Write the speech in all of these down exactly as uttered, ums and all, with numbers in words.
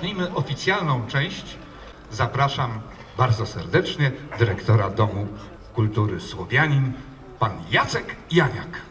zacznijmy oficjalną część. Zapraszam bardzo serdecznie dyrektora Domu Kultury Słowianin, pan Jacek Janiak.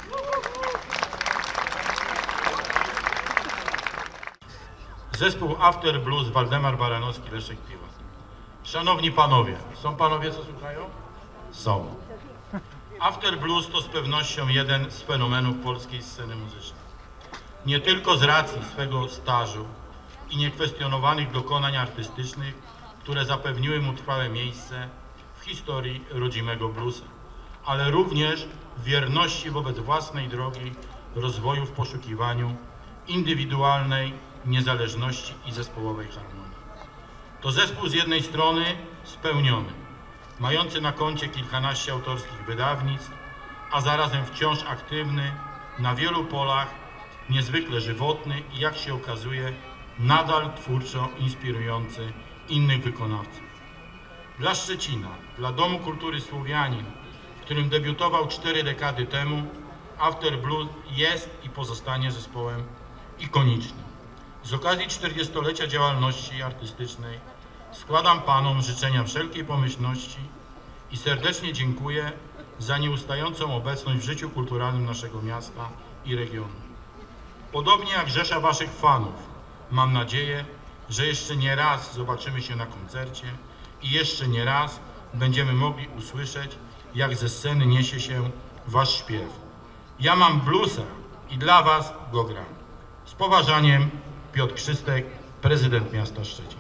Zespół After Blues Waldemar Baranowski, Leszek Piłat. Szanowni panowie, są panowie, co słuchają? Są. After Blues to z pewnością jeden z fenomenów polskiej sceny muzycznej. Nie tylko z racji swego stażu i niekwestionowanych dokonań artystycznych, które zapewniły mu trwałe miejsce w historii rodzimego bluesa, ale również w wierności wobec własnej drogi rozwoju w poszukiwaniu indywidualnej niezależności i zespołowej harmonii. To zespół z jednej strony spełniony, mający na koncie kilkanaście autorskich wydawnictw, a zarazem wciąż aktywny na wielu polach, niezwykle żywotny i, jak się okazuje, nadal twórczo inspirujący innych wykonawców. Dla Szczecina, dla Domu Kultury Słowianin, w którym debiutował cztery dekady temu, After Blues jest i pozostanie zespołem ikonicznym. Z okazji czterdziestolecia działalności artystycznej składam panom życzenia wszelkiej pomyślności i serdecznie dziękuję za nieustającą obecność w życiu kulturalnym naszego miasta i regionu. Podobnie jak rzesza waszych fanów, mam nadzieję, że jeszcze nie raz zobaczymy się na koncercie i jeszcze nie raz będziemy mogli usłyszeć, jak ze sceny niesie się wasz śpiew. Ja mam bluesa i dla was go gram. Z poważaniem, Piotr Krzystek, prezydent miasta Szczecin.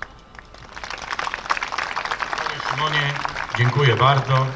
Panie Szymonie, dziękuję bardzo.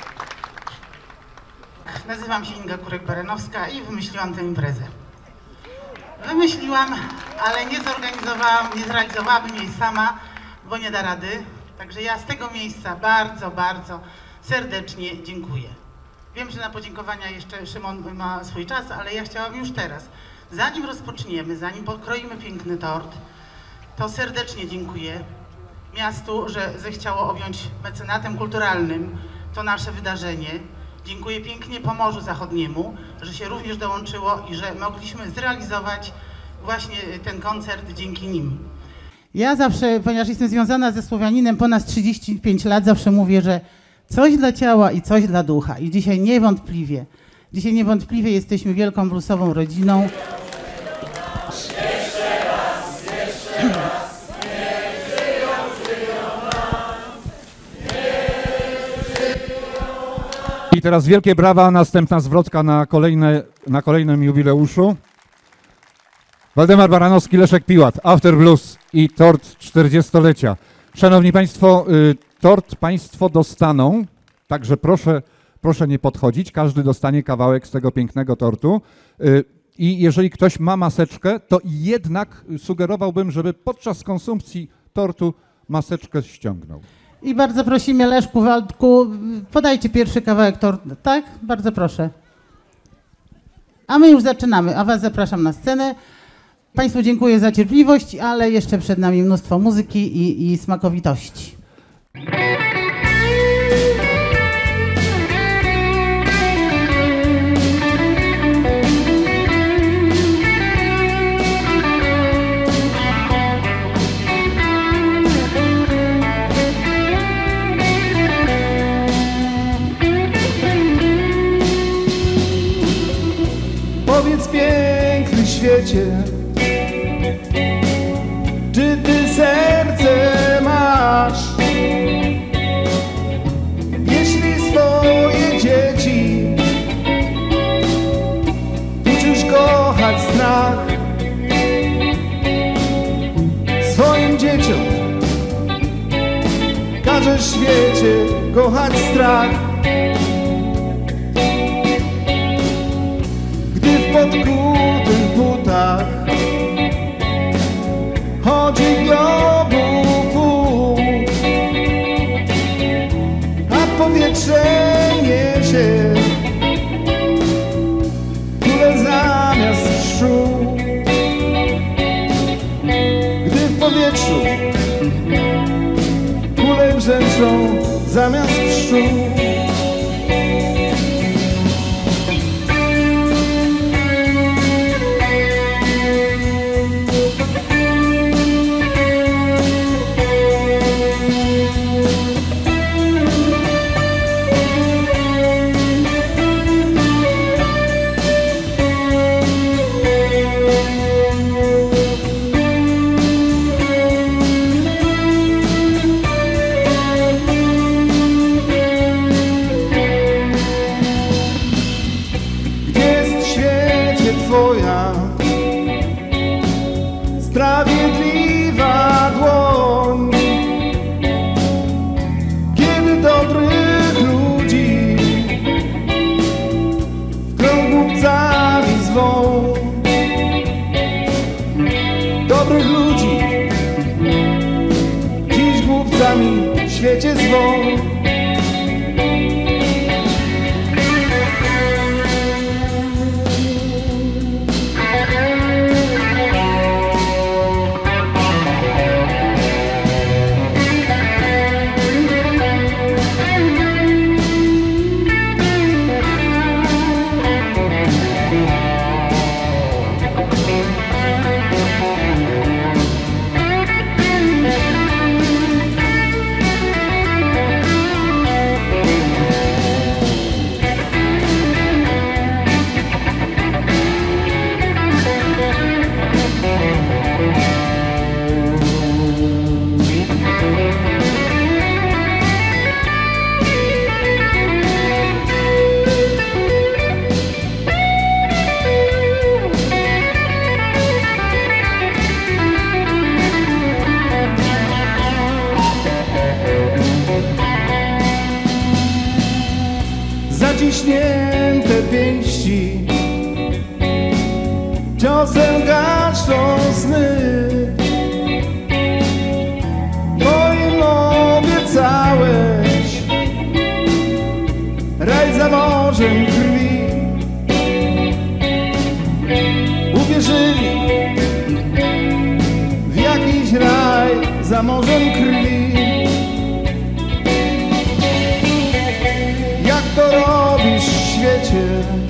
Nazywam się Inga Kurek-Baranowska i wymyśliłam tę imprezę. Wymyśliłam, ale nie zorganizowałam, nie zrealizowałabym jej sama, bo nie da rady. Także ja z tego miejsca bardzo, bardzo serdecznie dziękuję. Wiem, że na podziękowania jeszcze Szymon ma swój czas, ale ja chciałam już teraz, zanim rozpoczniemy, zanim pokroimy piękny tort, to serdecznie dziękuję miastu, że zechciało objąć mecenatem kulturalnym to nasze wydarzenie. Dziękuję pięknie Pomorzu Zachodniemu, że się również dołączyło i że mogliśmy zrealizować właśnie ten koncert dzięki nim. Ja zawsze, ponieważ jestem związana ze Słowianinem ponad trzydzieści pięć lat, zawsze mówię, że coś dla ciała i coś dla ducha. I dzisiaj niewątpliwie, dzisiaj niewątpliwie jesteśmy wielką bluesową rodziną. Jeszcze raz, jeszcze raz, niech żyją, żyją nam, niech żyją nam. I teraz wielkie brawa, następna zwrotka na, kolejne, na kolejnym jubileuszu. Waldemar Baranowski, Leszek Piłat, After Blues i tort czterdziestolecia. Szanowni Państwo, y, tort Państwo dostaną, także proszę, proszę nie podchodzić, każdy dostanie kawałek z tego pięknego tortu. Y, I jeżeli ktoś ma maseczkę, to jednak sugerowałbym, żeby podczas konsumpcji tortu maseczkę ściągnął. I bardzo prosimy, Leszku, Waldku, podajcie pierwszy kawałek tortu, tak? Bardzo proszę. A my już zaczynamy, a was zapraszam na scenę. Państwu dziękuję za cierpliwość, ale jeszcze przed nami mnóstwo muzyki i, i smakowitości. Powiedz, piękny świecie, czy ty serce masz? Jeśli swoje dzieci uczysz kochać strach, swoim dzieciom każesz w świecie kochać strach. Gdy w podkutych butach chodzi globu pół, a powietrze niesie kulę zamiast pszczół. Gdy w powietrzu kule brzęczą zamiast pszczół. twoja sprawiedliwa dłoń, kiedy dobrych ludzi w krąg głupcami zwą. Dobrych ludzi dziś głupcami w świecie zwą. Zaciśnięte pięści ciosem gaszczą sny. Moim obiecałeś raj za morzem krwi. Uwierzyli w jakiś raj za morzem krwi. Jak to robisz w świecie,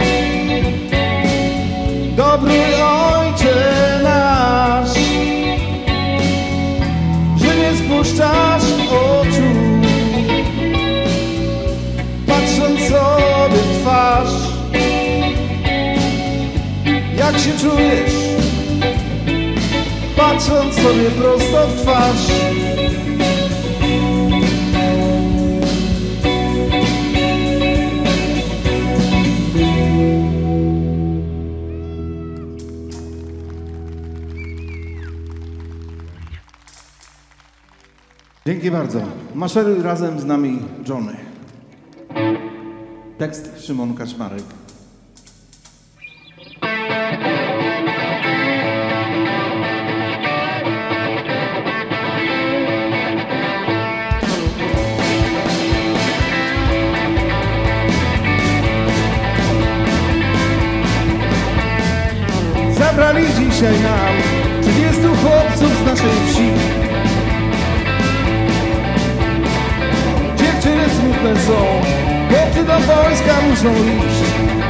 dobry Ojcze nasz, że nie spuszczasz oczu, patrząc sobie w twarz. Jak się czujesz, patrząc sobie prosto w twarz? Dzięki bardzo. Maszeruj razem z nami, Johnny. Tekst Szymon Kaczmarek. Zabrali dzisiaj nam trzydziestu chłopców z naszej wsi. Dziewczyny smutne są, chłopcy do wojska muszą iść.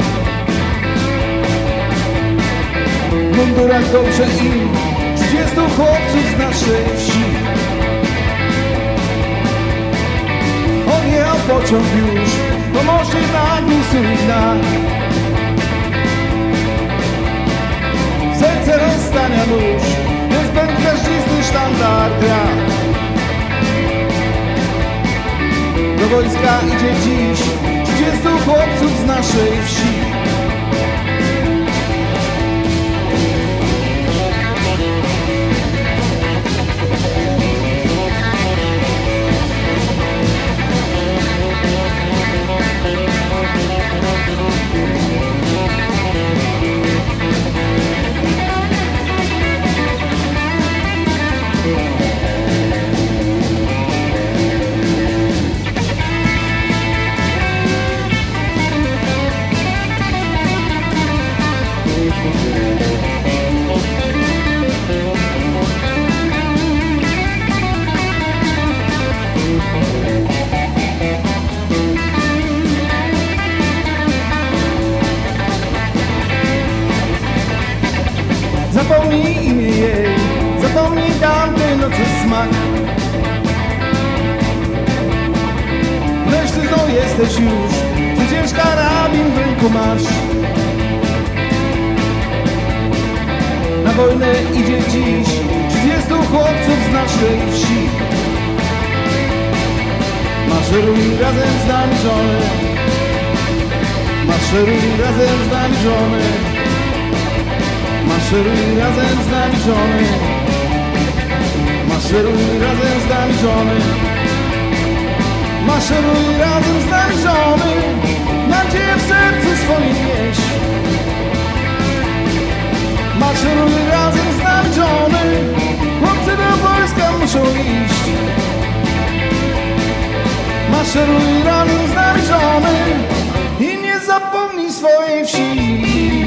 W mundurach dobrze im, trzydziestu chłopców z naszej wsi. On jechał pociąg już, po moście na głusu dna. Serce rozstania nóż, niezbędny gwiaździsty sztandar gra. Do wojska idzie dziś trzydziestu chłopców z naszej wsi. Zapomnij imię jej, zapomnij tamtej nocy smak. Mężczyzną jesteś już, przecież karabin w ręku masz. Na wojnę idzie dziś trzydziestu chłopców z naszej wsi. Maszeruj razem z nami, żony. Maszeruj razem z nami, żony. Maszeruj razem z nami żony, maszeruj razem z nami żony, maszeruj razem z nami żony, nadzieję w sercu swoim nieść. Maszeruj razem z nami żony, chłopcy do wojska muszą iść. Maszeruj razem z nami żony i nie zapomnij swojej wsi.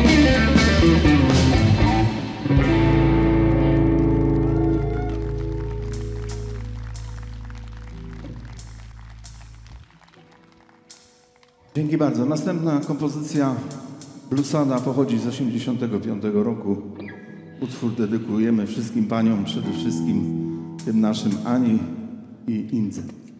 Dzięki bardzo. Następna kompozycja bluesada pochodzi z osiemdziesiątego piątego roku. Utwór dedykujemy wszystkim paniom, przede wszystkim tym naszym Ani i Indze.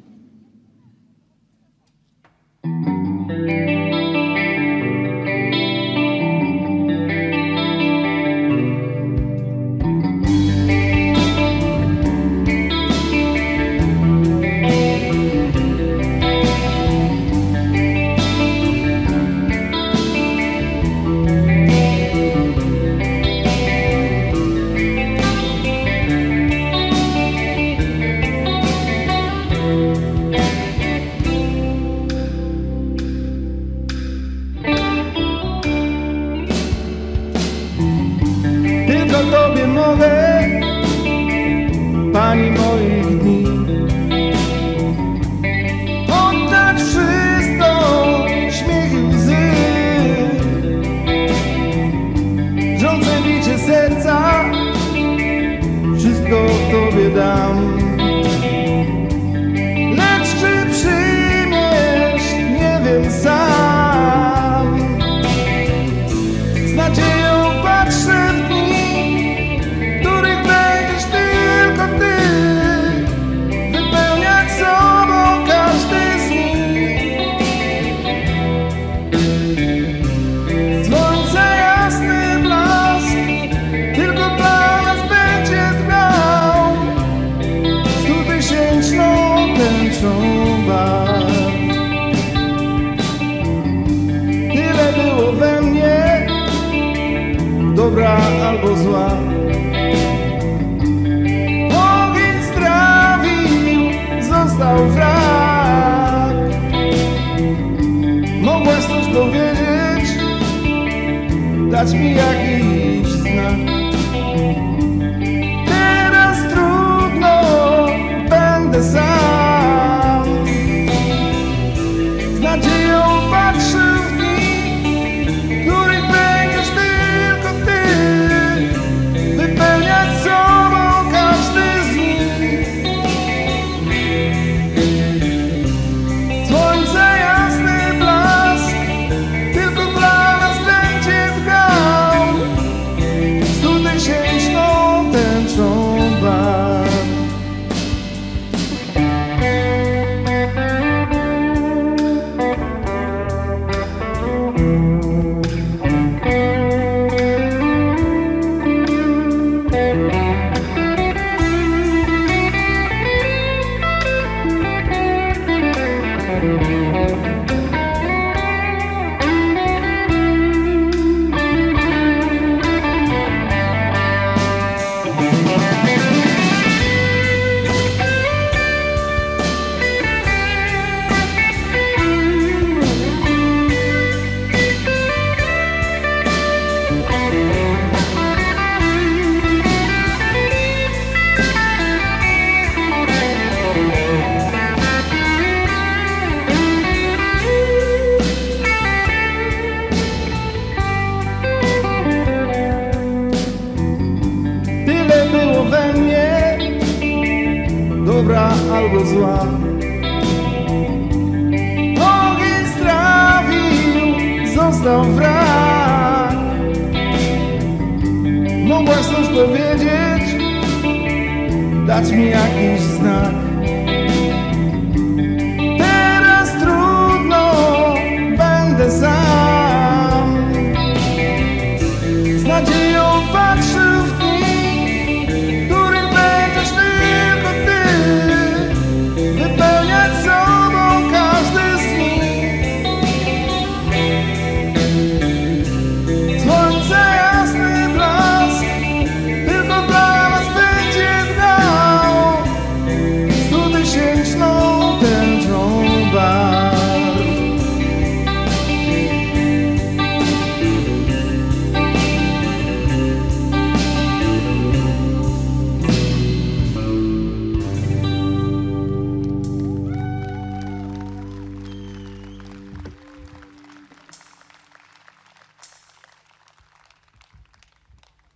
Tobie mogę, Pani moich dni, oddać wszystko, śmiech i łzy, drżące bicie serca, wszystko Tobie dam. Lecz czy przyjmiesz, nie wiem sam. Z nadzieją patrzę w dni, tyle było we mnie, dobra albo zła. Ogień strawił, został wrak. Mogłaś coś powiedzieć, dać mi jakiś znak. Teraz trudno, będę sam. Z nadzieją patrzę w dni, których będziesz tylko ty, wypełniać sobą każdy z nich. Słońce jasny blask, tylko dla nas będzie drgał stutysięczną tęczą barw. We mnie, dobra albo zła. Ogień strawił, został wrak. Mogłaś coś powiedzieć, dać mi jakiś znak. Teraz trudno, będę sam. Z nadzieją patrzę w dni, wypełniać sobą każdy z nich. Słońce jasny blask,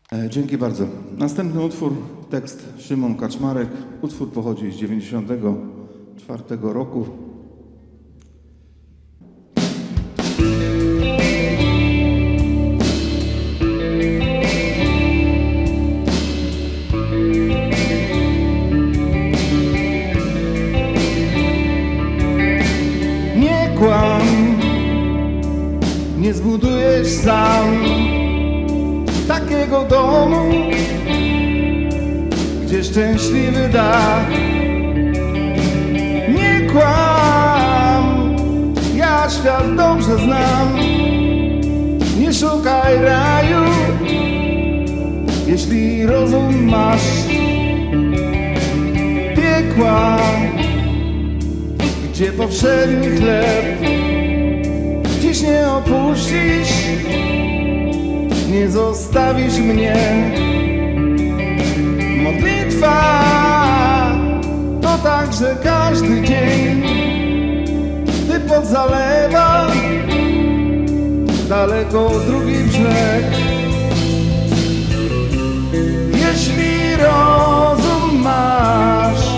E, Dzięki bardzo. Następny utwór, tekst Szymon Kaczmarek. Utwór pochodzi z dziewięćdziesiątego czwartego roku. Nie kłam, nie zbudujesz sam takiego domu, gdzie szczęśliwy dach. Nie kłam, ja świat dobrze znam. Nie szukaj raju, jeśli rozum masz. Piekła, gdzie powszedni chleb dziś nie opuścisz, nie zostawisz mnie. Modlitwa to także każdy dzień, gdy pod zalewa daleko drugi brzeg. Jeśli rozum masz,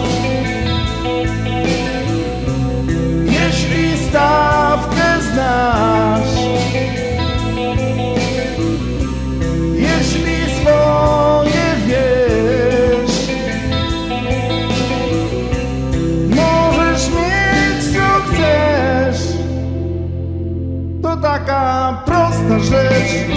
jeśli stawkę znasz, jeśli swoje wiesz, możesz mieć co chcesz. To taka prosta rzecz.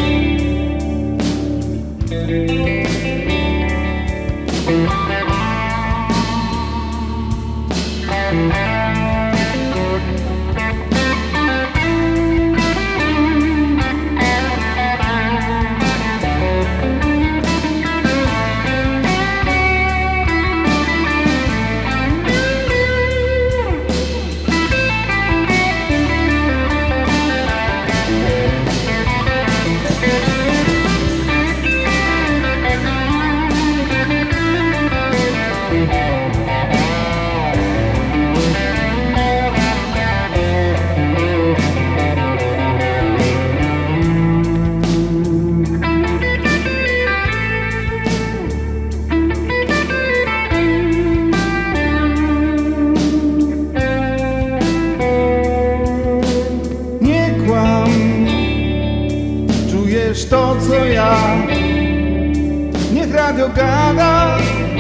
To co ja, niech radio gada,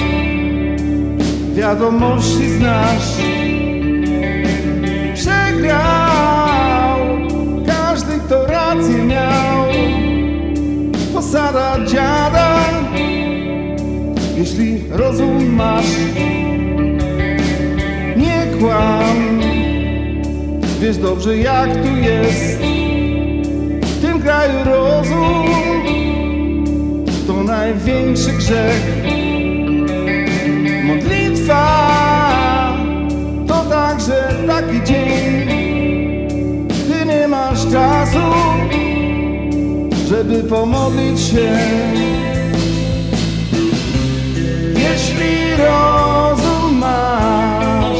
wiadomości znasz. Przegrał każdy, kto rację miał. Posada dziada, jeśli rozum masz. Nie kłam, wiesz dobrze jak tu jest. W tym kraju rozum to największy grzech. Modlitwa to także taki dzień, gdy nie masz czasu, żeby pomodlić się. Jeśli rozum masz,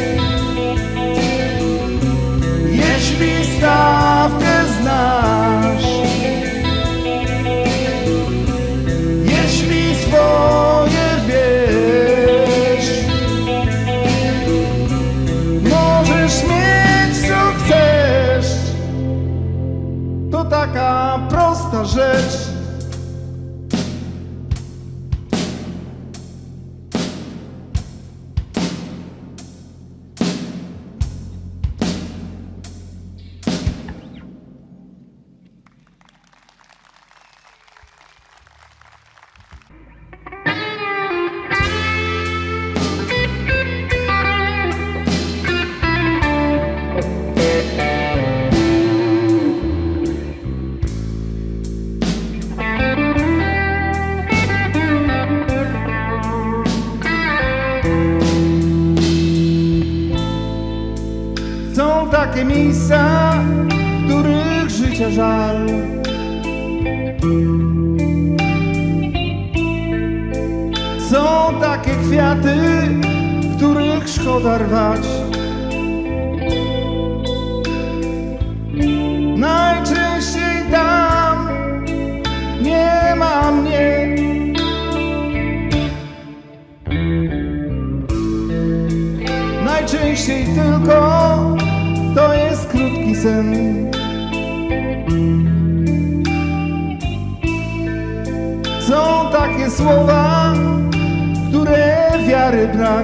jeśli stawkę znasz, jeśli swoje wiesz, możesz mieć co chcesz. To taka prosta rzecz. Są takie miejsca, w których życia żal. Są takie kwiaty, których szkoda rwać. Najczęściej tam nie ma mnie. Najczęściej tylko to jest krótki sen. Są takie słowa, w które wiary brak.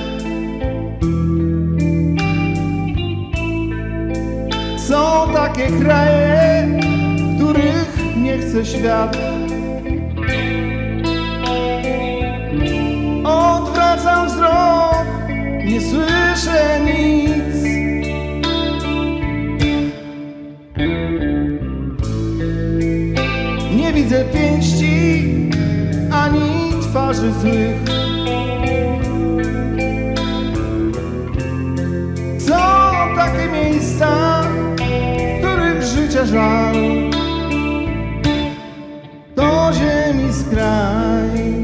Są takie kraje, których nie chce świat. Odwracam wzrok, nie słyszę nic. Nie widzę pięści ani twarzy złych. Są takie miejsca, w których życia żal. To ziemi skraj.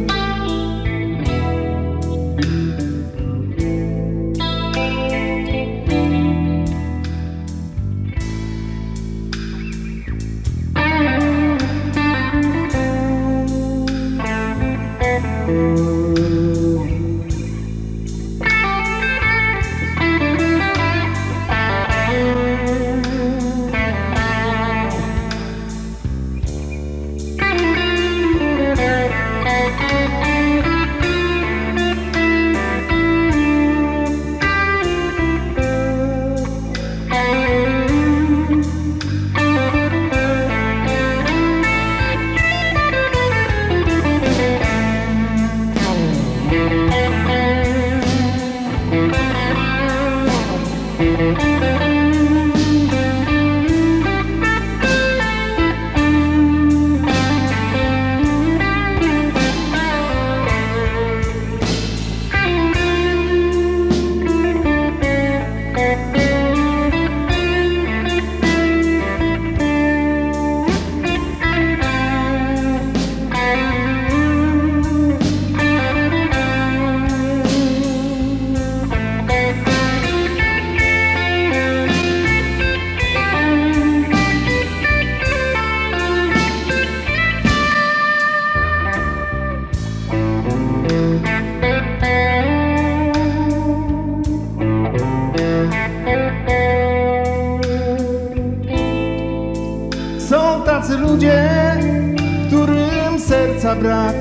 Są tacy ludzie, którym serca brak.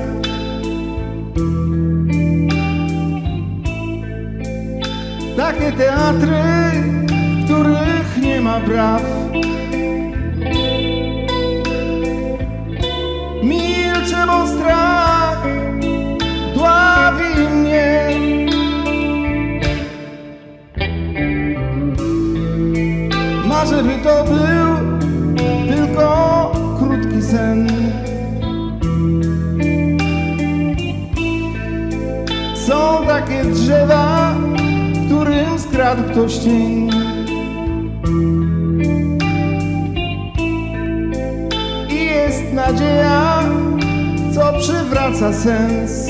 Takie teatry, w których nie ma braw. Milczę, bo strach dławi mnie. Marzę, by to był tylko krótki sen. Są takie drzewa, którym skradł ktoś cień. I jest nadzieja, co przywraca sens.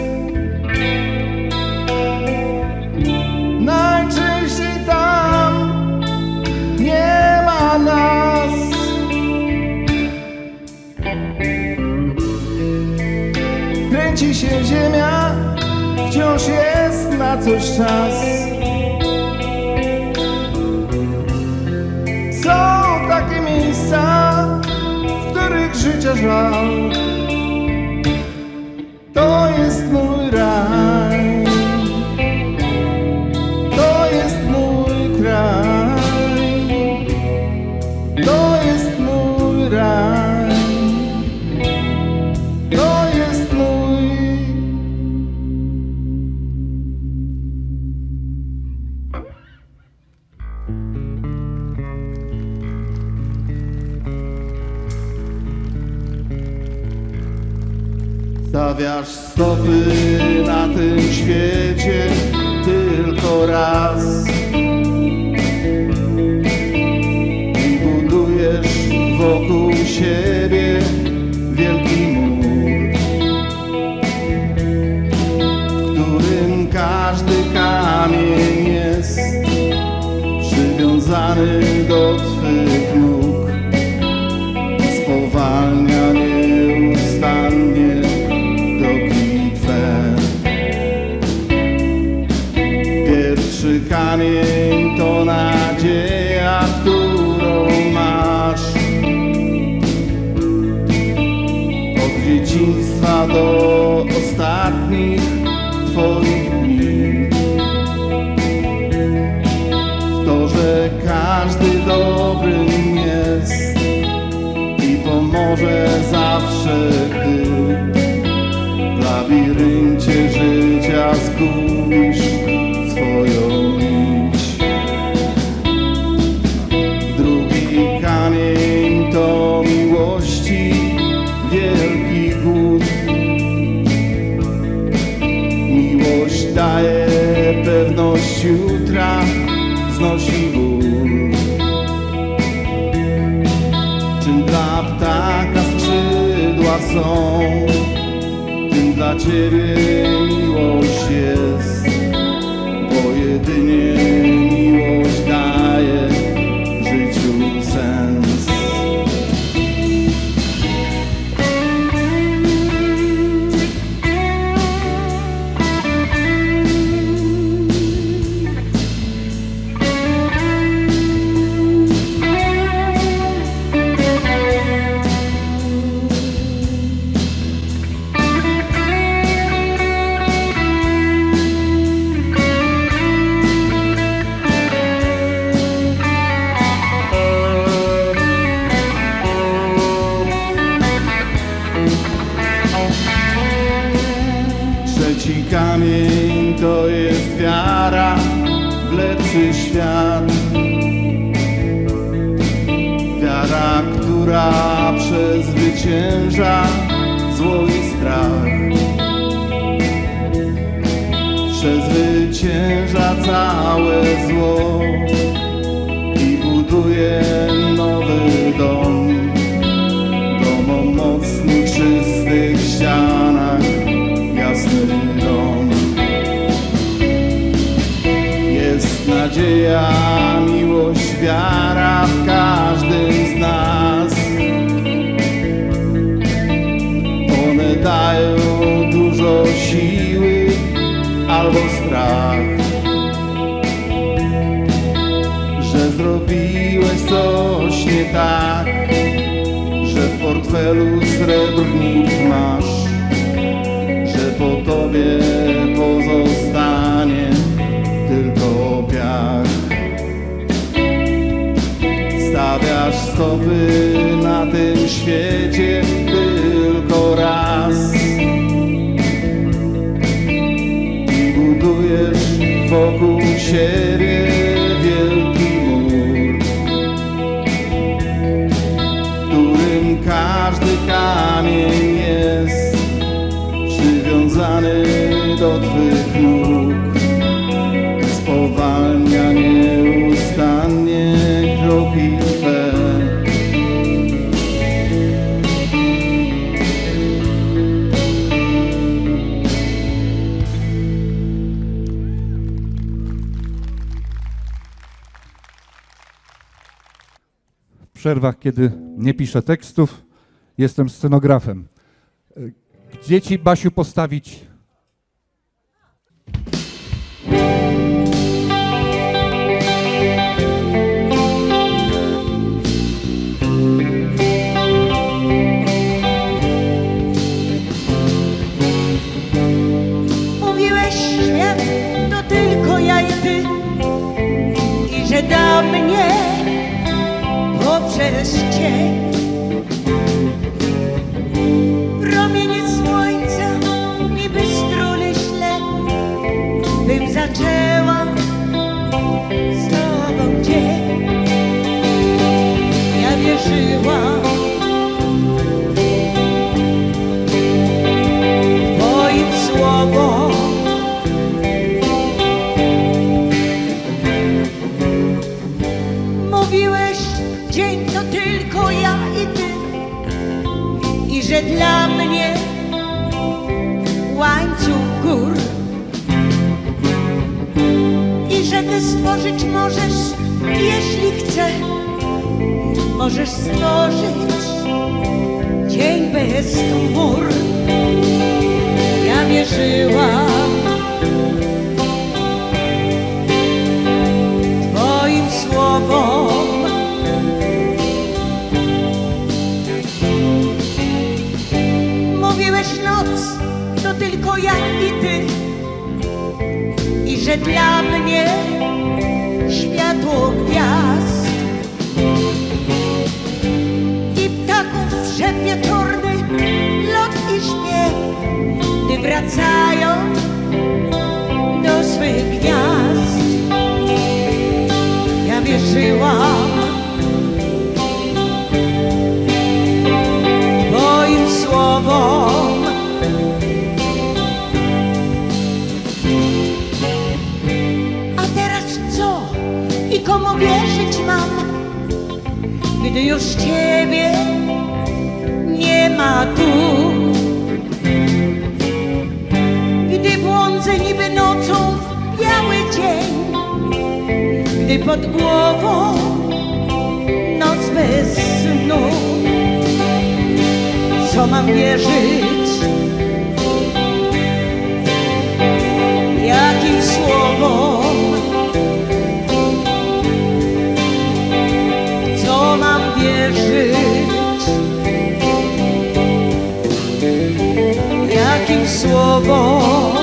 Najczęściej tam nie ma nas. Kręci się ziemia, wciąż jest na coś czas. Są takie miejsca, w których życia żal. To jest mój raj. To jest mój kraj. To jest mój raj. To jest mój. Stawiasz stopy na tym świecie tylko raz i budujesz wokół siebie wielki mur, w którym każdy kamień jest przywiązany do twych nóg. Spowalnia nieustannie kroki twe. Pierwszy kamień dzieciństwa do ostatnich Twoich dni. W to, że każdy dobrym jest i pomoże zawsze, gdy w labiryncie życia zgubisz swoją nić. Drugi kamień to miłości wielki głód. Miłość daje pewność jutra, znosi ból. Czym dla ptaka skrzydła są, tym dla Ciebie miłość jest, bo jedynie miłość daje życiu sens. Trzeci kamień to jest wiara w lepszy świat. Wiara, która przezwycięża zło i strach. Przezwycięża całe zło i buduje nowy dom. Dom o mocnych, czystych ścianach, jasny dom. Jest nadzieja, miłość, wiara w każdym z nas. One dają dużo siły albo strach, że zrobiłeś coś nie tak, że w portfelu srebrnik masz, że po tobie pozostanie tylko piach. Stawiasz stopy na tym świecie tylko raz i budujesz wokół siebie wielki mur, w którym każdy kamień jest przywiązany do Twych nóg. Spowalnia nieustannie kroki Twe. W przerwach, kiedy nie piszę tekstów, jestem scenografem. Gdzie Ci, Basiu, postawić? Mówiłeś, świat to tylko ja i ty, i że dla mnie poprzez cień promienie słońca niby strony ślep, bym zaczęła z tobą dzień. Ja wierzyłam twoim słowom, mówiłeś, dzień to tylko ja i ty, i że dla mnie łańcuch gór, i że ty stworzyć możesz, jeśli chcę, możesz stworzyć dzień bez chmur. Ja wierzyłam twoim słowom, mówiłeś noc to tylko ja i ty, i że dla mnie światło gwiazd i ptaków szep wieczorny, lot i śpiew, gdy wracają do swych gniazd. Ja wierzyłam Twoim słowom, a teraz co i komu wierzyć mam, gdy już Ciebie nie ma tu? Gdy błądzę niby nocą w biały dzień, gdy pod głową noc bez snu. Co mam wierzyć? Jakim słowom? Co mam wierzyć? Jakim słowom?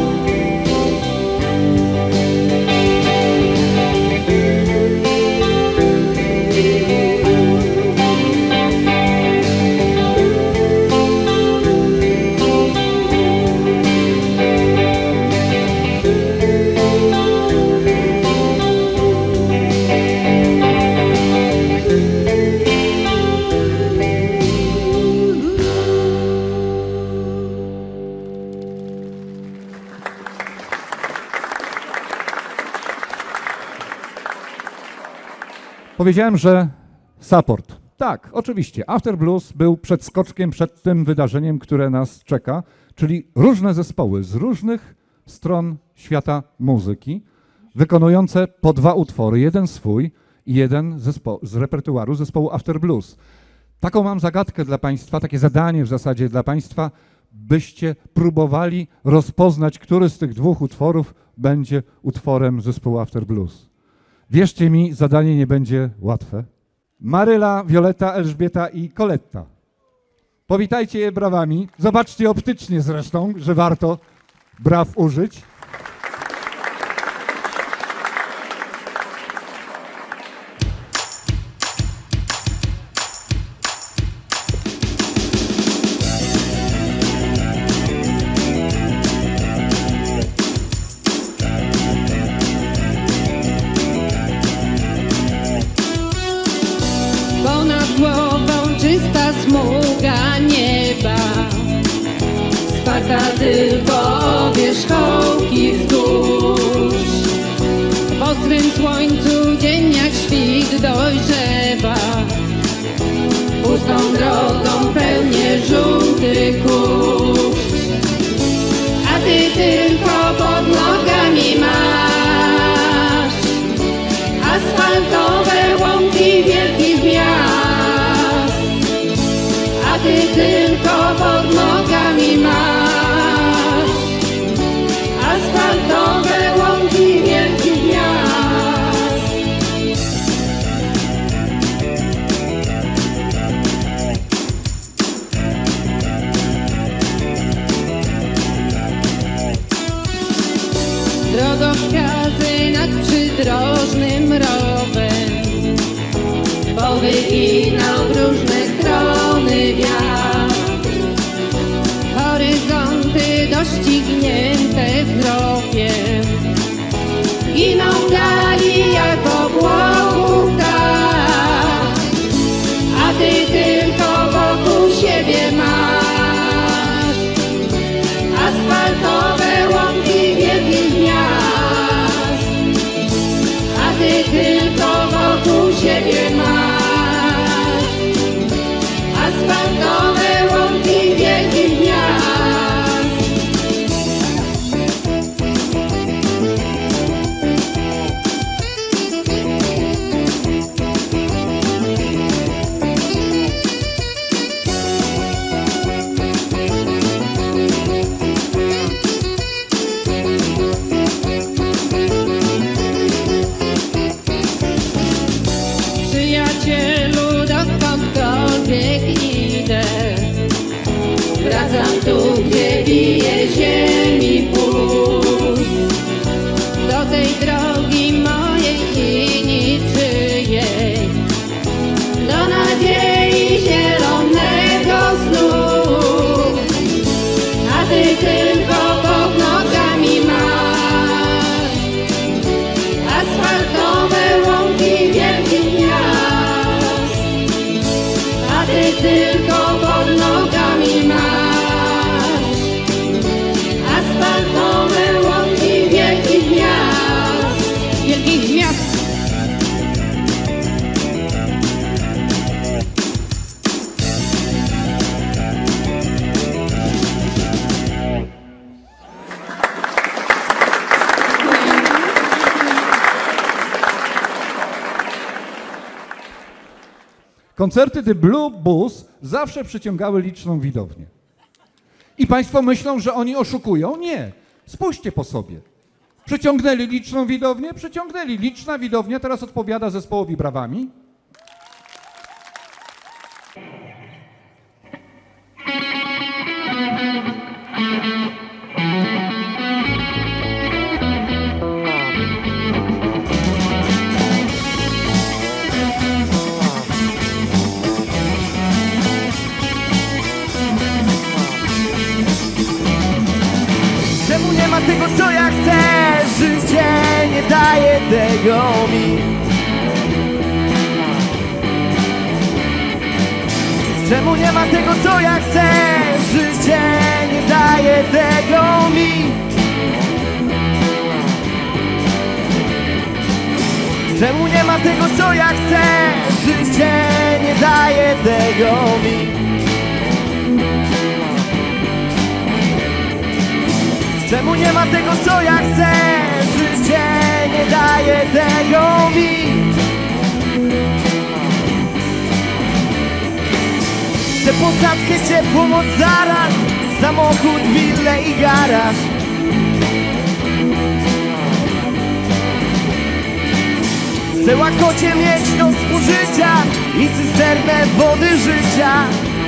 Powiedziałem, że support. Tak, oczywiście. After Blues był przedskoczkiem przed tym wydarzeniem, które nas czeka, czyli różne zespoły z różnych stron świata muzyki, wykonujące po dwa utwory, jeden swój i jeden zespo- z repertuaru zespołu After Blues. Taką mam zagadkę dla Państwa, takie zadanie w zasadzie dla Państwa, byście próbowali rozpoznać, który z tych dwóch utworów będzie utworem zespołu After Blues. Wierzcie mi, zadanie nie będzie łatwe. Maryla, Violeta, Elżbieta i Coletta. Powitajcie je brawami. Zobaczcie optycznie zresztą, że warto braw użyć. Ponad głową czysta smuga nieba, sparta tylko o wierzchołki wzgórz. W ostrym słońcu dzień jak świt dojrzewa, pustą drogą pełnie żółty kurz. A ty tylko pod nogami masz asfaltowe łąki wielkich miast. A ty tylko pod nogami masz asfaltowe łąki wielkich miast. Drogowskazy nad przydrożnym rowem powyginał w różne strony wiatr. Horyzonty doścignięte wzrokiem giną w dali jak obłoków tak. A ty tylko wokół siebie masz asfaltowe łąki wielkich miast. Koncerty The Blue Bus zawsze przyciągały liczną widownię. I państwo myślą, że oni oszukują? Nie. Spójrzcie po sobie. Przyciągnęli liczną widownię? Przyciągnęli. Liczna widownia teraz odpowiada zespołowi brawami. Czemu nie ma tego, co ja chcę? Życie nie daje tego mi. Czemu nie ma tego, co ja chcę? Życie nie daje tego mi. Czemu nie ma tego, co ja chcę? Życie nie daje tego mi. Czemu nie ma tego, co ja chcę? Życie nie daje tego mi. Chcę posadkę, ciepłą od zaraz, samochód, willę i garaż. Chcę łakocie mieć do spożycia i cysternę wody życia.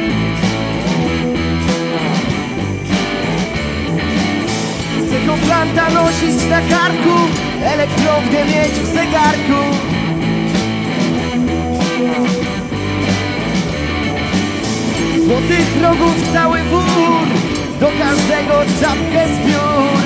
Chcę komplanta nosić na karku, elektrownię mieć w zegarku. Złotych rogów cały wór, do każdego czapkę zbiór.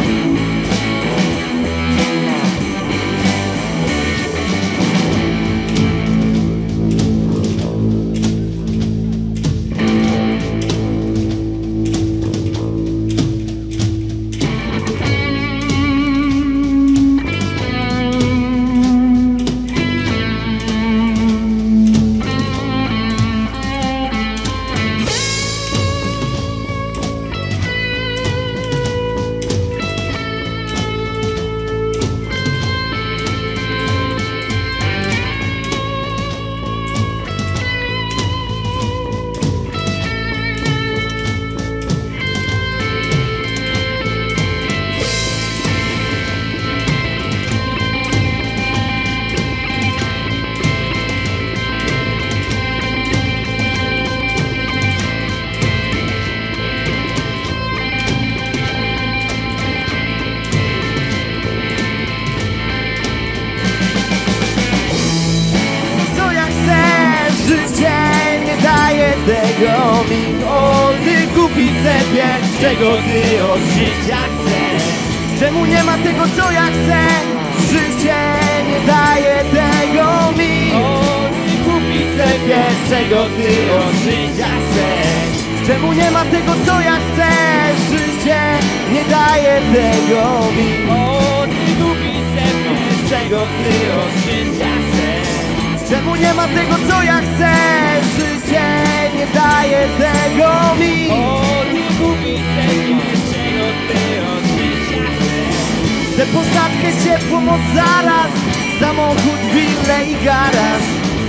Tego mi, o ty głupi sepie, czego ty od życia chcesz? Czemu nie ma tego, co ja chcę? Życie nie daje tego mi. O ty głupi sepie, czego ty od życia chcesz? Czemu nie ma tego, co ja chcę? Życie nie daje tego mi. O ty głupi sepie, czego ty od życia chcesz? Czemu nie ma tego, co ja chcę? Życie nie daje tego mi. O, ty głupi sepie, czego ty od życia chcesz? Chcę posadkę ciepłą od zaraz, samochód, willę i garaż.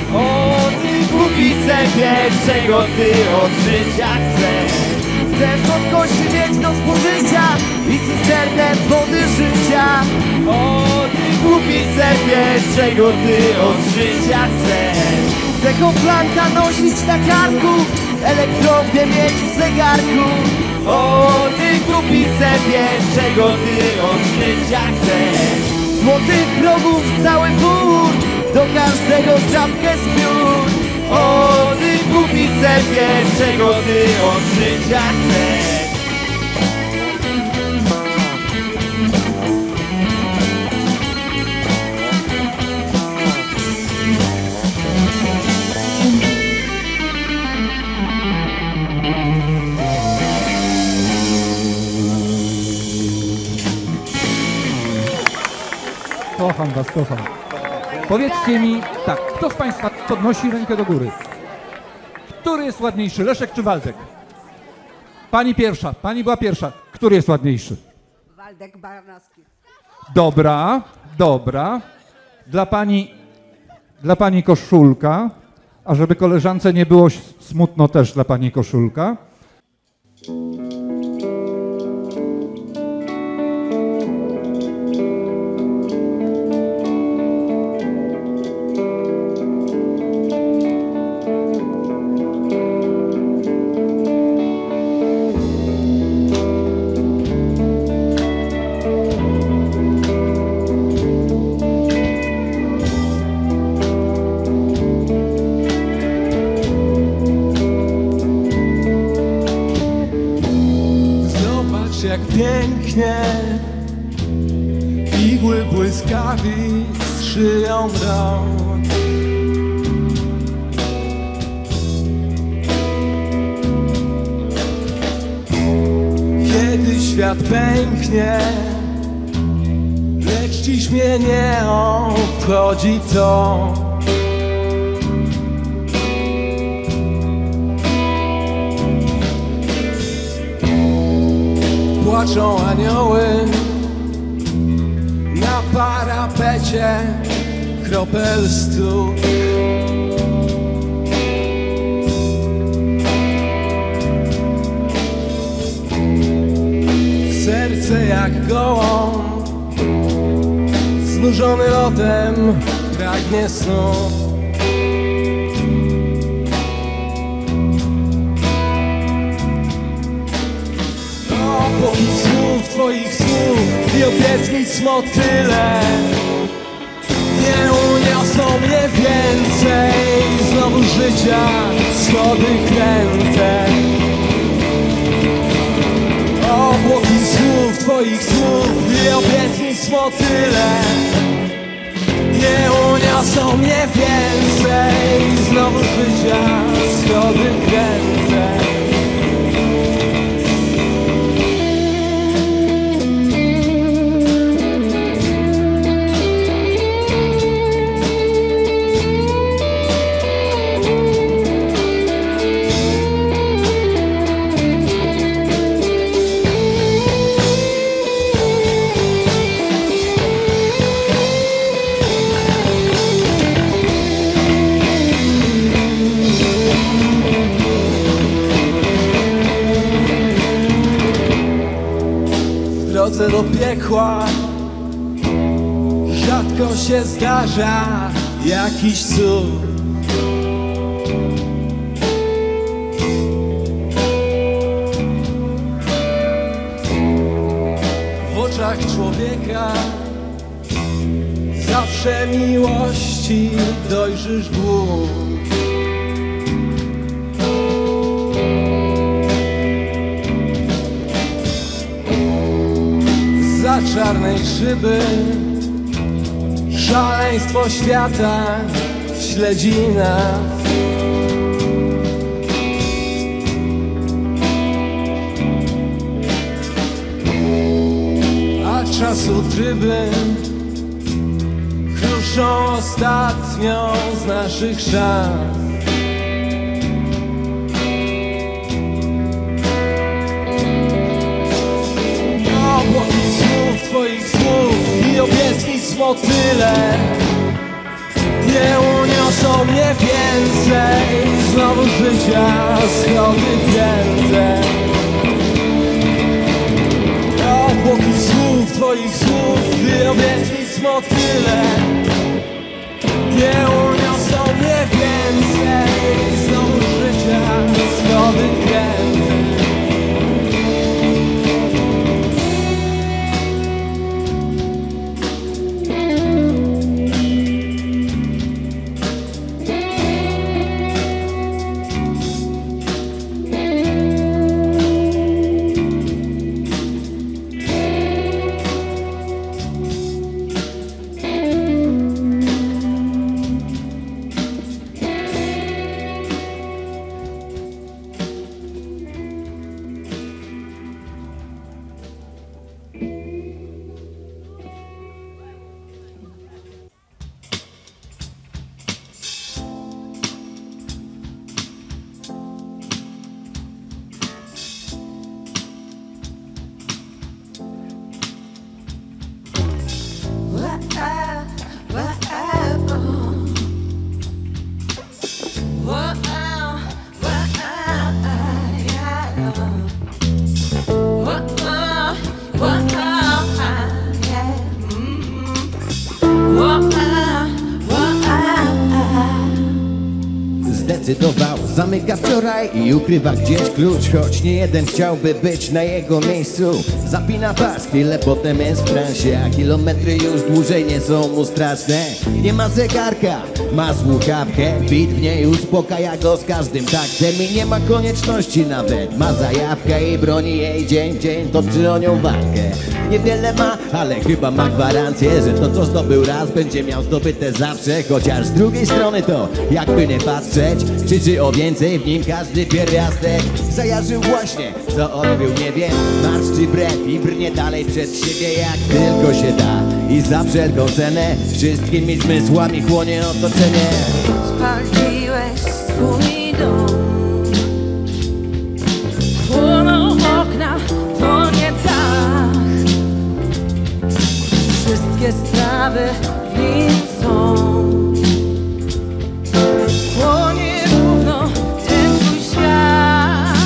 O, ty głupi sepie, czego ty od życia chcesz? Chcę słodkości mieć do spożycia i cysternę wody życia. O, ty głupi sepie, czego ty od życia chcesz? Chcę komplanta nosić na karku, elektrownię mieć w zegarku. O, ty głupi sepie, czego ty od życia chcesz? Złotych rogów cały wór, do każdego czapkę zbiór. O, ty głupi sepie, czego ty od życia chcesz? Kocham was, kocham. Powiedzcie mi, tak, kto z państwa podnosi rękę do góry? Który jest ładniejszy, Leszek czy Waldek? Pani pierwsza, pani była pierwsza. Który jest ładniejszy? Waldek Baranowski. Dobra, dobra. Dla pani, dla pani koszulka, A żeby koleżance nie było smutno, też dla pani koszulka. Jak pięknie igły błyskawic szyją dron. Kiedy świat pęknie, lecz dziś mnie nie obchodzi to. Płaczą anioły na parapecie kropel stóp. Serce jak gołąb znużony lotem pragnie snu. Póki słów, twoich słów i obietnic motyle nie uniosą mnie więcej. Znowu życia schody kręte. Obłoki słów, twoich słów i obietnic motyle nie uniosą mnie więcej. Znowu życia schody kręte. W drodze do piekła rzadko się zdarza jakiś cud. W oczach człowieka zawsze miłości dojrzysz głód. Za czarnej szyby szaleństwo świata śledzi nas. A czasu tryby kruszą ostatnią z naszych szans. Twoich słów i obietnic motyle nie uniosą mnie więcej. Znowu życia schody kręte. Obłoki słów, twoich słów i obietnic motyle nie uniosą mnie więcej. Znowu życia schody kręte. zdecydował. Zamyka wczoraj i ukrywa gdzieś klucz, choć nie jeden chciałby być na jego miejscu. Zapina pas, chwilę potem jest w transie, a kilometry już dłużej nie są mu straszne. Nie ma zegarka, ma słuchawkę, beat w niej uspokaja go z każdym taktem i nie ma konieczności nawet. Ma zajawkę i broni jej dzień w dzień, toczy o nią walkę. Niewiele ma, ale chyba ma gwarancję, że to co zdobył raz będzie miał zdobyte zawsze. Chociaż z drugiej strony to, jakby nie patrzeć, krzyczy o więcej w nim każdy pierwiastek. Zajarzył właśnie, co odbył nie wiem, marszczy brew i brnie dalej przed siebie jak tylko się da. I za wszelką cenę wszystkimi zmysłami chłonie otoczenie. Spaliłeś swój dom, płoną okna, płonie dach. Wszystkie sprawy w nim są. Płonie równo ten twój świat.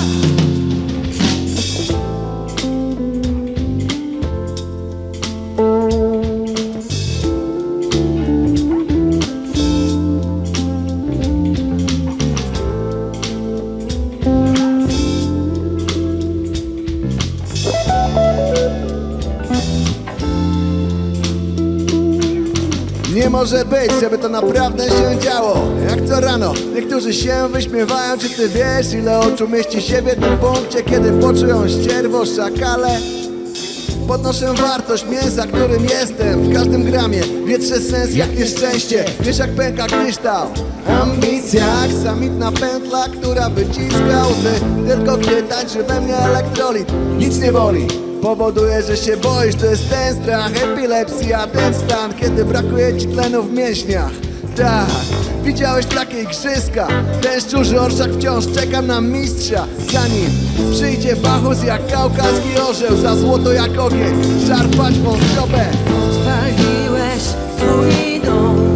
Nie może być, żeby to naprawdę się działo. Jak co rano, niektórzy się wyśmiewają. Czy ty wiesz, ile oczu mieści się w jednym punkcie, kiedy poczują ścierwo, szakale? Podnoszę wartość mięsa, którym jestem. W każdym gramie wietrze sens jak nieszczęście. Wiesz jak pęka kryształ. Ambicja, aksamitna pętla, która wyciska łzy. Tylko gdy tańczy we mnie elektrolit, nic nie boli. Powoduje, że się boisz, to jest ten strach, epilepsja, ten stan, kiedy brakuje ci tlenu w mięśniach. Tak, widziałeś takie igrzyska. Ten szczurzy orszak wciąż czeka na mistrza. Zanim przyjdzie Bacchus jak kaukaski orzeł, za złoto jak ogień, szarpać wątrobę. Spaliłeś swój dom,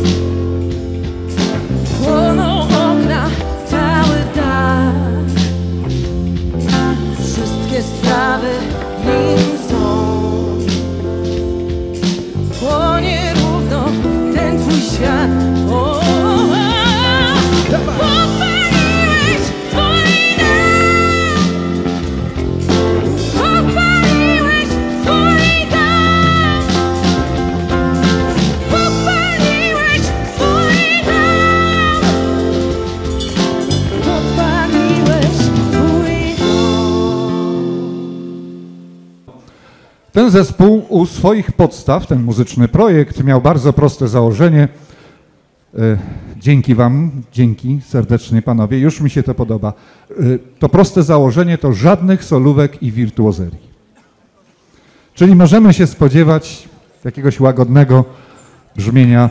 płoną okna, cały dach. Wszystkie sprawy w nim są. Płonie równo ten twój świat. O, popaliłeś swój dom, popaliłeś swój dom, popaliłeś swój dom, popaliłeś swój dom. Ten zespół u swoich podstaw, ten muzyczny projekt miał bardzo proste założenie. E, Dzięki wam, dzięki serdecznie panowie, już mi się to podoba. E, To proste założenie to żadnych solówek i wirtuozerii. Czyli możemy się spodziewać jakiegoś łagodnego brzmienia.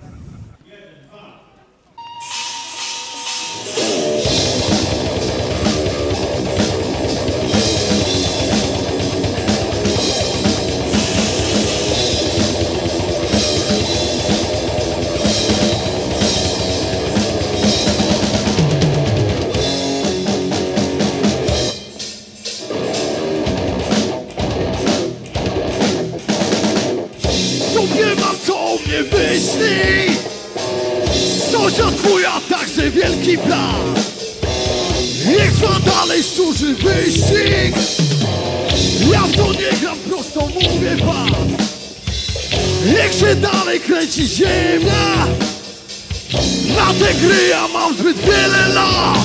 To nie mam co o mnie myśli. Sąsiad twoja także wielki plan. Niech trwa dalej szczurzy wyścig. Ja w to nie gram, prosto mówię wam. Niech się dalej kręci ziemia. Na te gry ja mam zbyt wiele lat.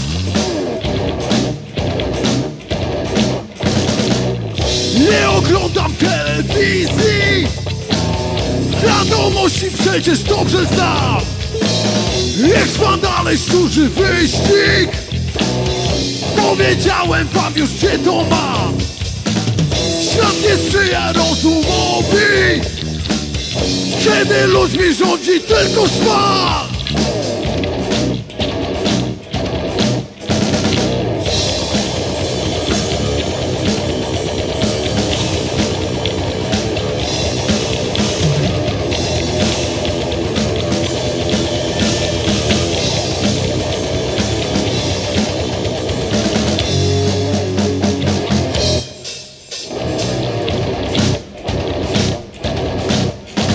Nie oglądam telewizji. Wiadomości przecież dobrze znam. Niech trwa dalej szczurzy wyścig. Powiedziałem wam już, gdzie to mam. Świat nie sprzyja rozumowi, kiedy ludźmi rządzi tylko szmal.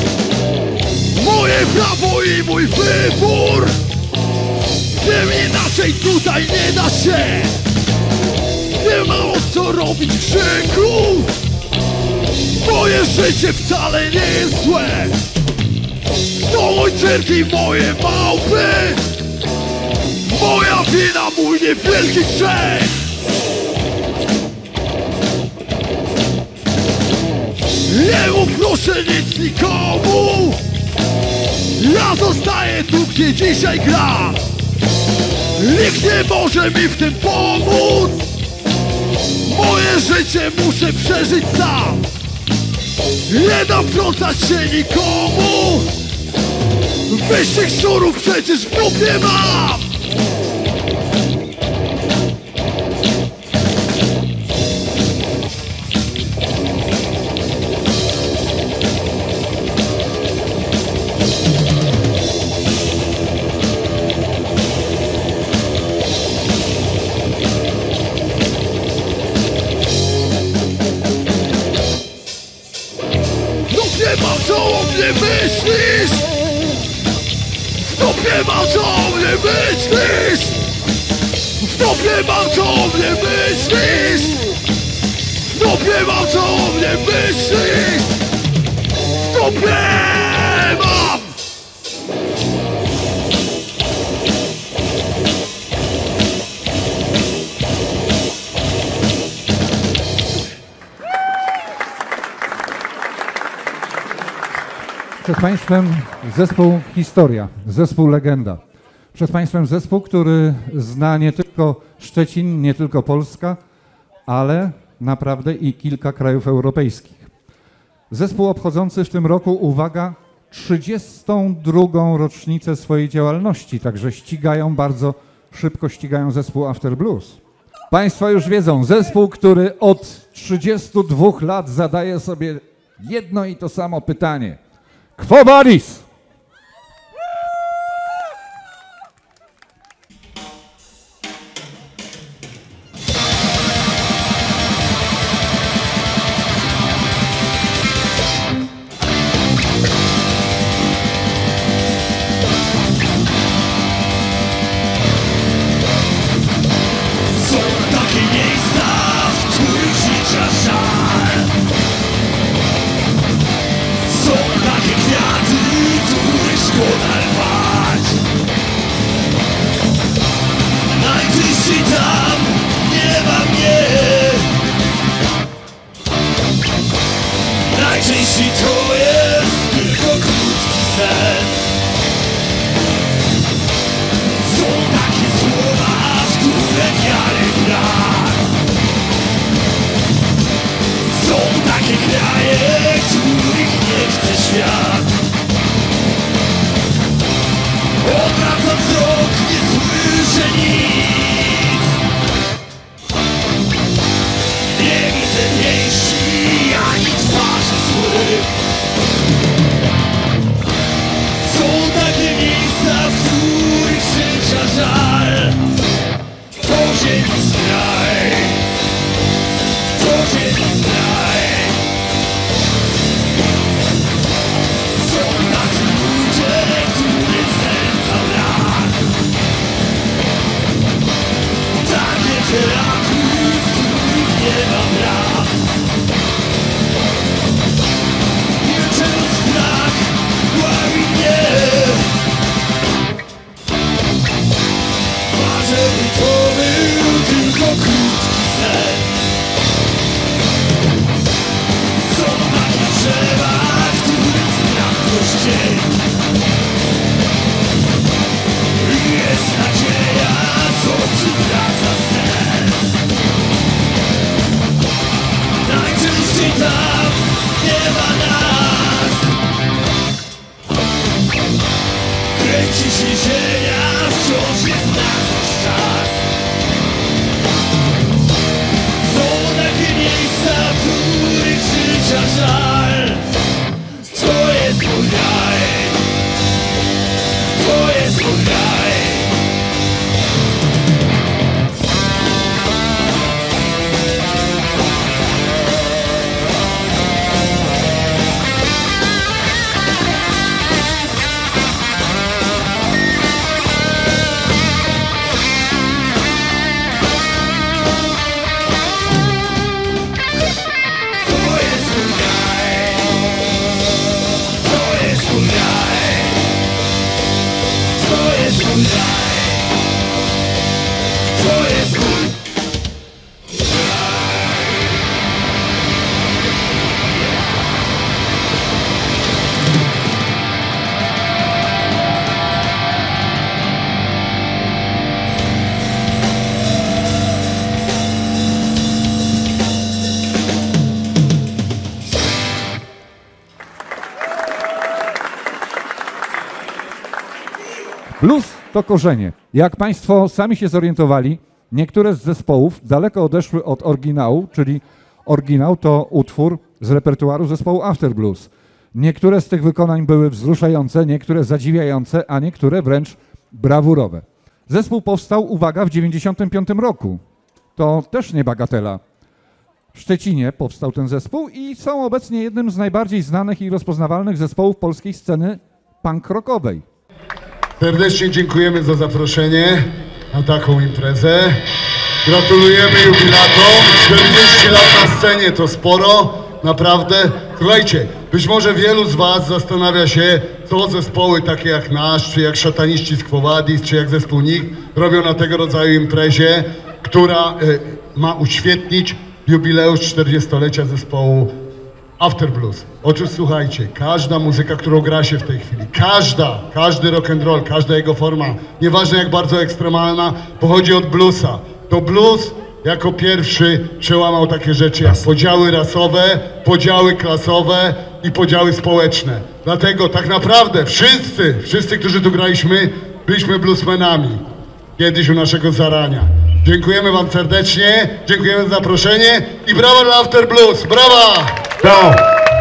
Prawo i mój wybór. Wiem inaczej. Inaczej tutaj nie da się. Nie ma o co robić krzyku. Moje życie wcale nie jest złe. To mój cyrk i moje małpy. Moja wina, mój niewielki grzech. Nie mów proszę nic nikomu. Ja zostaję tu, gdzie dzisiaj gram. Nikt nie może mi w tym pomóc. Moje życie muszę przeżyć sam. Nie dam wtrącać się nikomu. Wyścig szczurów przecież w dupie mam. Co o mnie myślisz? W tobie mam co o mnie myślisz? W tobie mam co o mnie myślisz? W tobie mam co o mnie myślisz? W tobie mam! Przed Państwem zespół Historia, zespół Legenda. Przed Państwem zespół, który zna nie tylko Szczecin, nie tylko Polska, ale naprawdę i kilka krajów europejskich. Zespół obchodzący w tym roku, uwaga, trzydziestą drugą rocznicę swojej działalności, także ścigają bardzo szybko, ścigają zespół After Blues. Państwo już wiedzą, zespół, który od trzydziestu dwóch lat zadaje sobie jedno i to samo pytanie. Quo vadis? Najczęściej to jest tylko krótki sen. Są takie słowa, w które wiary brak. Są takie kraje, których nie chce świat. Odwracam wzrok, nie słyszę nic. Nie widzę pięści ani twarzy złych. Są takie miejsca, w których życia żal. To ziemi skraj, to ziemi skraj. Są tacy ludzie, których serca brak. Takie terapii, w których nie ma brak. Milczę strach, dławi mnie. Marzę, by to był tylko krótki sen. Są takie drzewa, których sprawdzasz dzień. Jest nadzieja, co przywraca sens. Najczęściej tam nie ma nas. Kręci się ziemia, wciąż jest na coś czas. Są takie miejsca, w których życia żal. To jest mój raj. To jest mój raj. to korzenie. Jak Państwo sami się zorientowali, niektóre z zespołów daleko odeszły od oryginału, czyli oryginał to utwór z repertuaru zespołu After Blues. Niektóre z tych wykonań były wzruszające, niektóre zadziwiające, a niektóre wręcz brawurowe. Zespół powstał, uwaga, w dziewięćdziesiątym piątym roku. To też nie bagatela. W Szczecinie powstał ten zespół i są obecnie jednym z najbardziej znanych i rozpoznawalnych zespołów polskiej sceny punk rockowej. Serdecznie dziękujemy za zaproszenie na taką imprezę. Gratulujemy jubilatom. czterdzieści lat na scenie to sporo, naprawdę. Słuchajcie, być może wielu z was zastanawia się, co zespoły takie jak nasz, czy jak Szataniści z Quo Vadis, czy jak zespół Nick robią na tego rodzaju imprezie, która y, ma uświetnić jubileusz czterdziestolecia zespołu After Blues. Otóż słuchajcie, każda muzyka, którą gra się w tej chwili, każda, każdy rock and roll, każda jego forma, nieważne jak bardzo ekstremalna, pochodzi od bluesa. To blues jako pierwszy przełamał takie rzeczy jak podziały rasowe, podziały klasowe i podziały społeczne. Dlatego tak naprawdę wszyscy, wszyscy, którzy tu graliśmy, byliśmy bluesmenami kiedyś u naszego zarania. Dziękujemy wam serdecznie, dziękujemy za zaproszenie i brawa dla After Blues, brawa! Brawo!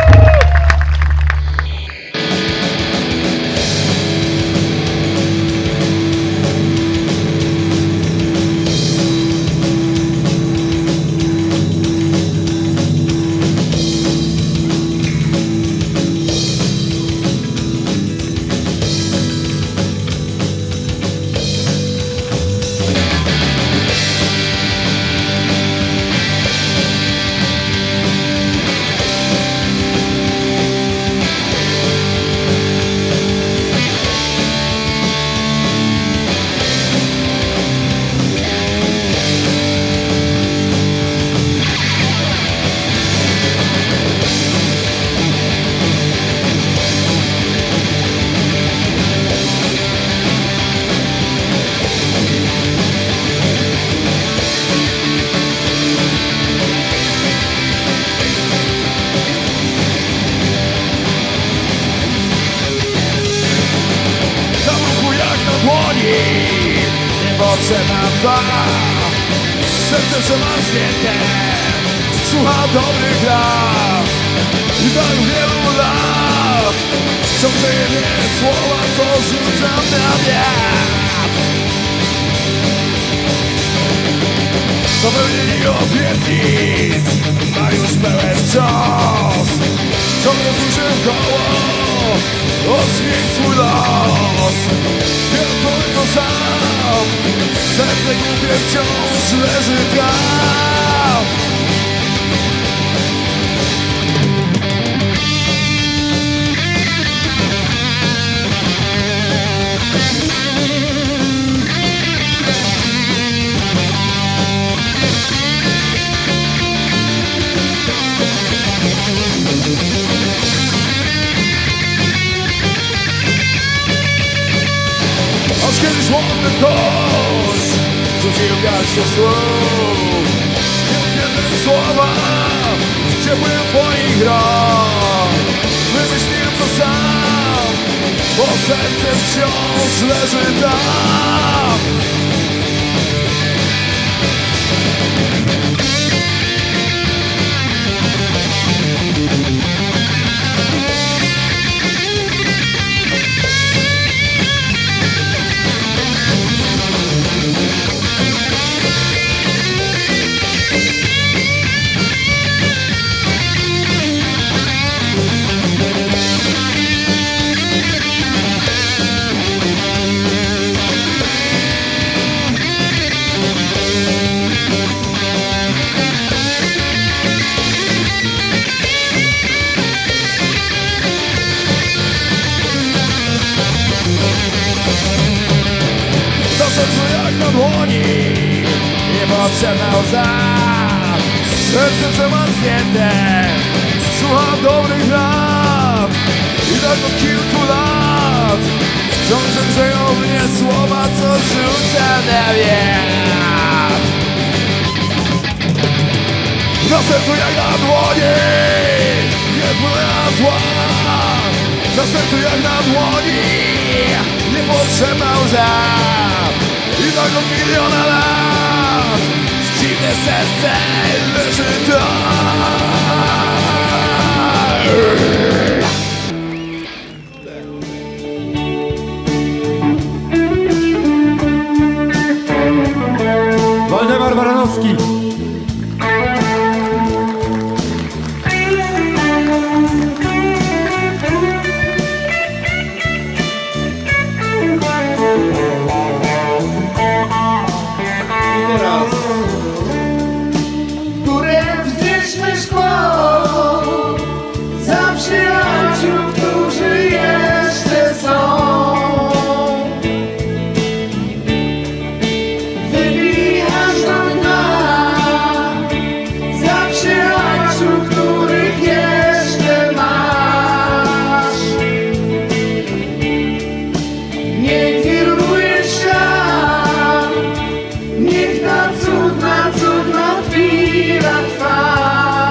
Potrzebna dwa, serce przemarznięte, słucha dobrych lat. I tak wielu lat ciągnie mnie słowa, co rzucam na wiatr. Dopełnienie obietnic ma już pełen czas. Ciągle słyszę w koło, odśmiech swój los. Ja tylko sam, serce głupie wciąż leży tam. Aż kiedyś łomny kosz rzucił garścią słów. Jedne słowa ciepłym twoich rąk. Wymyśliłem to sam, bo serce wciąż leży tam. Niepotrzebna łza, serce przemarznięte, słucha dobrych lat. I tak od kilku lat wciąż grzeją mnie słowa, co rzucę na wiatr. Na sercu jak na dłoni jest moja zła. za sercu jak na dłoni, niepotrzebna łza i tak od miliona lat dziwne serce leży tam. Waldemar Baranowski. Górę wznieśmy szkło za przyjaciół, którzy jeszcze są. Wybij aż do dna za przyjaciół, których jeszcze masz. Niech wiruje świat, niech ta cudna, cudna chwila trwa.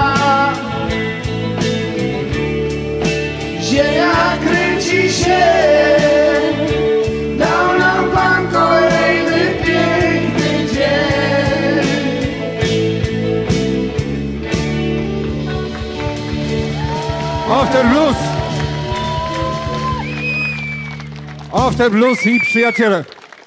Ziemia kręci się, dał nam Pan kolejny piękny dzień. After Blues. After Blues i przyjaciele.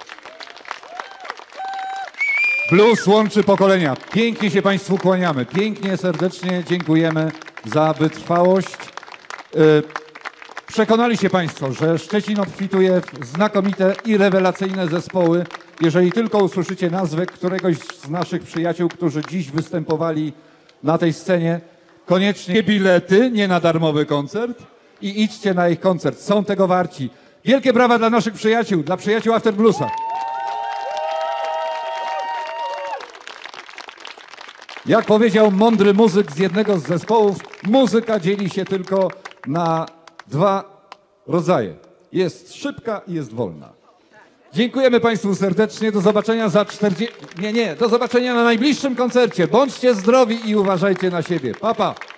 Blues łączy pokolenia. Pięknie się Państwu kłaniamy. Pięknie, serdecznie dziękujemy za wytrwałość. Yy, Przekonali się Państwo, że Szczecin obfituje w znakomite i rewelacyjne zespoły. Jeżeli tylko usłyszycie nazwę któregoś z naszych przyjaciół, którzy dziś występowali na tej scenie, koniecznie bilety, nie na darmowy koncert i idźcie na ich koncert. Są tego warci. Wielkie brawa dla naszych przyjaciół, dla przyjaciół After Bluesa. Jak powiedział mądry muzyk z jednego z zespołów, muzyka dzieli się tylko na dwa rodzaje. Jest szybka i jest wolna. Dziękujemy Państwu serdecznie. Do zobaczenia za czterdzieści... Nie, nie. Do zobaczenia na najbliższym koncercie. Bądźcie zdrowi i uważajcie na siebie. Pa, pa.